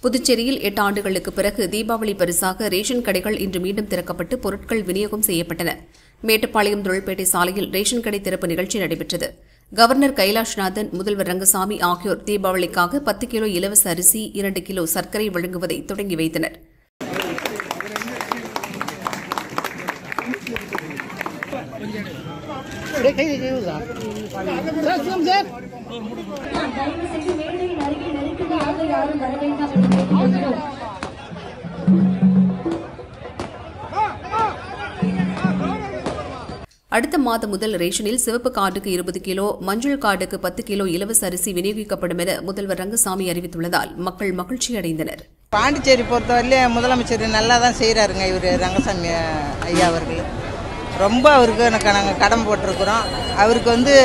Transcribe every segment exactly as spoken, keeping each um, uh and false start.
புதுச்சேரியில் எட்டு ஆண்டுகளுக்கு பிறகு தீபாவளி பரிசாக ரேஷன் கடைகள் இன்று மீண்டும் திறக்கப்பட்டு பொருட்கள் விநியோகம் செய்யப்பட்டன. மேட்டுப்பாளையம் தொழிற்பேட்டை சாலையில் ரேஷன் கடை திறப்பு நிகழ்ச்சி நடைபெற்றது. கவர்னர் கைலாஷ்நாதன், முதல்வர் ரங்கசாமி ஆகியோர் தீபாவளிக்காக பத்து கிலோ இலவச அரிசி, இரண்டு கிலோ சர்க்கரை வழங்குவதை தொடங்கி வைத்தனர். அடுத்த மாதம் முதல் ரேஷனில் சிவப்பு கார்டுக்கு இருபது கிலோ, மஞ்சள் கார்டுக்கு பத்து கிலோ இலவச அரிசி விநியோகிக்கப்படும் என முதல்வர் ரங்கசாமி அறிவித்துள்ளதால் மக்கள் மகிழ்ச்சி அடைந்தனர். பாண்டிச்சேரி பொறுத்தவரையிலும் முதலமைச்சர் நல்லா தான் செய்கிறாருங்க. இவர் ரங்கசாமி ஐயா அவர்கள் ரொம்ப அவருக்கு எனக்கு நாங்கள் கடன் போட்டிருக்கிறோம். அவருக்கு வந்து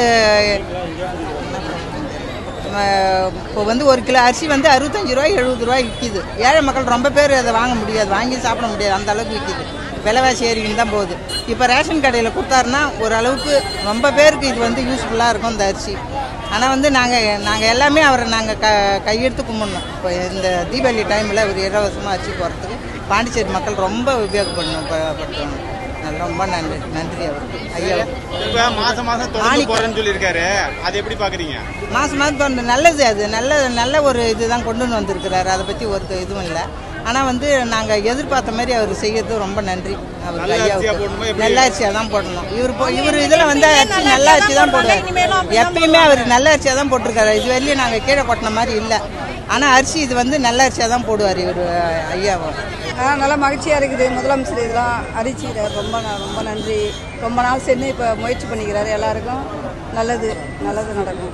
இப்போ வந்து ஒரு கிலோ அரிசி வந்து அறுபத்தஞ்சு ரூபாய் எழுபது ரூபாய் விற்கிது. ஏழை மக்கள் ரொம்ப பேர் அதை வாங்க முடியாது, வாங்கி சாப்பிட முடியாது, அந்த அளவுக்கு விற்கிது. விலைவாசி ஏறிக்கின்னு தான் போகுது. இப்போ ரேஷன் கடையில் கொடுத்தாருன்னா ஓரளவுக்கு ரொம்ப பேருக்கு இது வந்து யூஸ்ஃபுல்லாக இருக்கும் இந்த அரிசி. ஆனால் வந்து நாங்கள் நாங்கள் எல்லாமே அவரை நாங்கள் க கையெடுத்து கும்பிடணும். இப்போ இந்த தீபாவளி டைமில் ஒரு இலவசமாக அரிசி போகிறதுக்கு பாண்டிச்சேரி மக்கள் ரொம்ப உபயோகப்படணும் படுத்துவாங்க. ரொம்ப நன்றி நன்றி அவருக்கு ஐயா. மாசம் மாசம் தொடர்ந்து போறேன்னு சொல்லியிருக்காரு, அதை எப்படி பாக்குறீங்க? மாசம் மாசம் நல்லது, அது நல்ல நல்ல ஒரு இதுதான் கொண்டு வந்திருக்கிறாரு. அதை பற்றி ஒரு இதுவும் இல்லை. ஆனால் வந்து நாங்கள் எதிர்பார்த்த மாதிரி அவர் செய்யறது ரொம்ப நன்றி. அவர் ஐயாவுக்கு நல்ல அரிசியாக தான் போடணும். இவர் இவர் இதில் வந்து அரிசி நல்ல அரிசி தான் போடுவார். எப்பயுமே அவர் நல்ல அரிசியாக தான் போட்டிருக்காரு. இது வரையிலும் நாங்கள் கீழே கொட்டின மாதிரி இல்லை. ஆனால் அரிசி இது வந்து நல்ல அரிசியாக தான் போடுவார் இவர் ஐயாவும். நல்லா மகிழ்ச்சியாக இருக்குது. முதலமைச்சர் இதெல்லாம் அறிவிச்சிக்கிறார். ரொம்ப ரொம்ப நன்றி. ரொம்ப நாள் சேர்ந்து இப்போ முயற்சி பண்ணிக்கிறாரு. எல்லாருக்கும் நல்லது நல்லது நடக்கும்.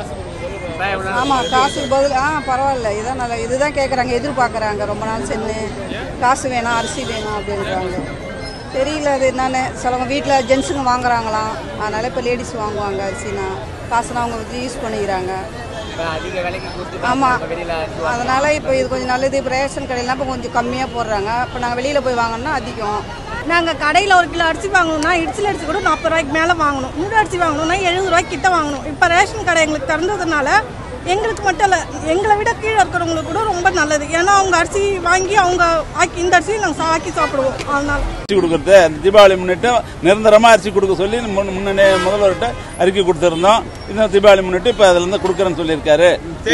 ஆமாம், காசுக்கு பதில் ஆ பரவாயில்ல, இதான் நல்ல இதுதான் கேட்குறாங்க, எதிர்பார்க்குறாங்க. ரொம்ப நாள் சென்று காசு வேணாம், அரிசி வேணும் அப்படின்றாங்க. தெரியல அது என்னென்னு. சிலவங்க வீட்டில் ஜென்ஸுங்க வாங்குறாங்களாம், அதனால் இப்போ லேடிஸ் வாங்குவாங்க அரிசினா. காசுனா அவங்க வச்சு யூஸ் பண்ணிக்கிறாங்க. ஆமாம், அதனால் இப்போ இது கொஞ்சம் நல்லது. இப்போ ரேஷன் கடையிலாம் இப்போ கொஞ்சம் கம்மியாக போடுறாங்க. இப்போ நாங்கள் வெளியில் போய் வாங்கினோம்னா அதிகம். நாங்கள் கடையில் ஒரு கிலோ அரிசி வாங்கணும்னா இடிச்சல் அரிசி கூட நாற்பது ரூபாய்க்கு மேலே வாங்கணும். மூணு அரிசி வாங்கணும்னா எழுபது ரூபாய்க்கு கிட்ட வாங்கணும். இப்போ ரேஷன் கடை எங்களுக்கு திறந்ததுனால எங்களுக்கு மட்டும் இல்லை, எங்களை விட கீழே இருக்கிறவங்களுக்கு கூட ரொம்ப நல்லது. ஏன்னா அவங்க அரிசி வாங்கி அவங்க ஆக்கி இந்த அரிசியை நாங்கள் ஆக்கி சாப்பிடுவோம். அதனால அரிசி கொடுக்குறது அந்த தீபாவளி முன்னிட்டு நிரந்தரமாக அரிசி கொடுக்க சொல்லி முன்னே முதல்வர்கிட்ட அறிக்கை கொடுத்துருந்தோம். இந்த தீபாவளி முன்னிட்டு இப்போ அதுல இருந்து கொடுக்குறேன்னு சொல்லியிருக்காரு.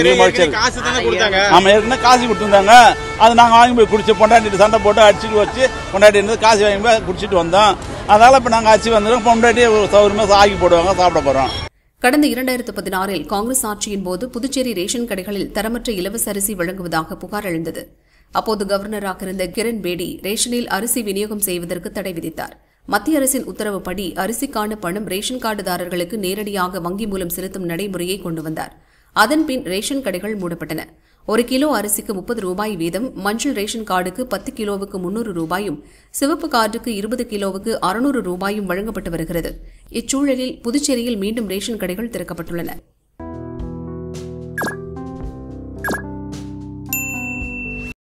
ஆமாம், ஏற்கனவே காசு கொடுத்துருந்தாங்க. அது நாங்கள் வாங்கி போய் குடிச்சு பொண்டாட்டிட்டு சண்டை போட்டு அடிச்சுட்டு வச்சு பொண்டாட்டி இருந்து காசு வாங்கி போய் குடிச்சிட்டு வந்தோம். அதனால இப்போ நாங்கள் அரிசி வந்துடும். பொண்டாட்டி சௌகரியமாக ஆக்கி போடுவாங்க, சாப்பிட போகிறோம். கடந்த இரண்டாயிரத்து பதினாறில் காங்கிரஸ் ஆட்சியின் போது புதுச்சேரி ரேஷன் கடைகளில் தரமற்ற இலவச அரிசி வழங்குவதாக புகார் எழுந்தது. அப்போது கவர்னராக இருந்த கிரண் பேடி ரேஷனில் அரிசி விநியோகம் செய்வதற்கு தடை விதித்தார். மத்திய அரசின் உத்தரவுப்படி அரிசிக்கான பணம் ரேஷன் கார்டுதாரர்களுக்கு நேரடியாக வங்கி மூலம் செலுத்தும் நடைமுறையை கொண்டு வந்தார். அதன்பின் ரேஷன் கடைகள் மூடப்பட்டன. ஒரு கிலோ அரிசிக்கு முப்பது ரூபாய் வீதம், மஞ்சள் ரேஷன் கார்டுக்கு பத்து கிலோவுக்கு முன்னூறு ரூபாயும், சிவப்பு கார்டுக்கு இருபது கிலோவுக்கு அறுநூறு ரூபாயும் வழங்கப்பட்டு வருகிறது. இச்சூழலில் புதுச்சேரியில் மீண்டும் ரேஷன் கடைகள் திறக்கப்பட்டுள்ளன.